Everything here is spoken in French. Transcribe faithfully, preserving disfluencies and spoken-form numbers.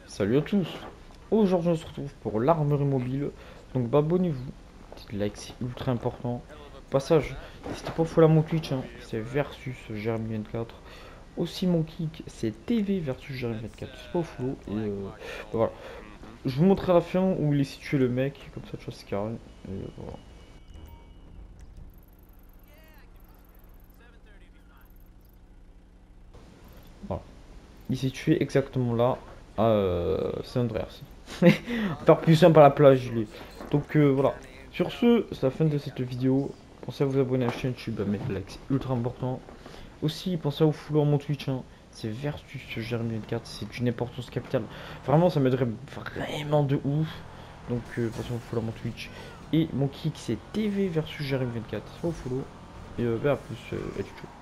Salut à tous. Aujourd'hui on se retrouve pour l'armerie mobile. Donc bah abonnez-vous. Petit like, c'est ultra important. Passage, n'hésitez pas à follow mon Twitch, hein. C'est versus Jérémy vingt-quatre. Aussi mon kick, c'est T V versus Jérémy vingt-quatre. C'est pas au follow. Et euh, bah, voilà. Je vous montre à la fin où il est situé le mec. Comme ça tu vois c'est carré. Et euh, voilà. Voilà. Il est situé exactement là. À euh, Saint-Andreas. Par plus simple à la plage il est. Donc euh, voilà. Sur ce, c'est la fin de cette vidéo. Pensez à vous abonner à la chaîne YouTube, à mettre le like, c'est ultra important. Aussi, pensez à vous follow mon Twitch, hein. C'est versus Jérémy vingt-quatre, c'est d'une importance capitale. Vraiment, ça m'aiderait vraiment de ouf. Donc, euh, pensez à vous follow mon Twitch. Et mon kick, c'est T V versus Jérémy vingt-quatre. C'est pas au follow. Et euh, bah, à plus, euh, et ciao.